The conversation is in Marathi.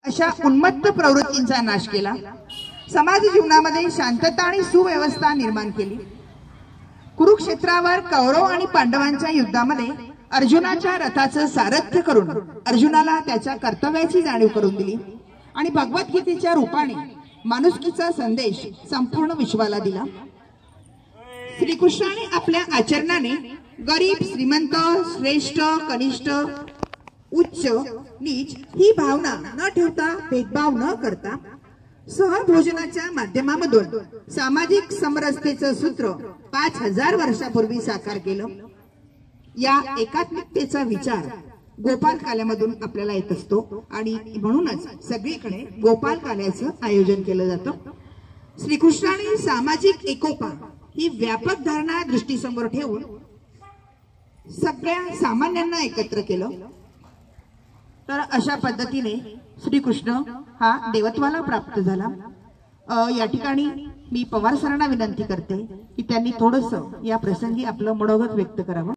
अशा उन्मत्त प्रवृत्तींचा नाश केला, समाज जीवनामध्ये शांतता आणि सुव्यवस्था निर्माण केली। कुरुक्षेत्रावर कौरव आणि पांडवांच्या युद्धामध्ये अर्जुनाच्या रथाचं सारथ्य करून अर्जुनाला त्याच्या कर्तव्याची जाणीव करून दिली आणि भगवद्गीतेच्या रूपाने माणुसकीचा संदेश संपूर्ण विश्वाला दिला। श्रीकृष्णाने आपल्या आचरणाने गरीब श्रीमंत श्रेष्ठ कनिष्ठ उच्च नीच ही भावना न ठेवता भेदभाव न करता सहभोजनाच्या माध्यमामधून सामाजिक समरसतेचं सूत्र 5000 वर्षापूर्वी साकार केलं। या एकात्मिकतेचा विचार गोपाल काल्यामधून आपल्याला येत असतो आणि म्हणूनच सगळीकडे गोपाल काल्याचं आयोजन केलं जातं। श्रीकृष्णाने सामाजिक एकोपा ही व्यापक धारणा दृष्टीसमोर ठेवून सगळ्या सामान्यांना एकत्र केलं। तर अशा पद्धतीने श्रीकृष्ण हा देवत्वाला प्राप्त झाला। या ठिकाणी मी पवार सरांना विनंती करते की त्यांनी थोडंसं या प्रसंगी आपलं मनोगत व्यक्त करावं।